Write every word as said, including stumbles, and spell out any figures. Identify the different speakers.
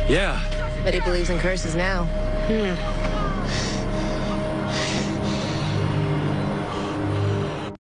Speaker 1: Yeah.
Speaker 2: But he believes in curses now.
Speaker 1: Hmm.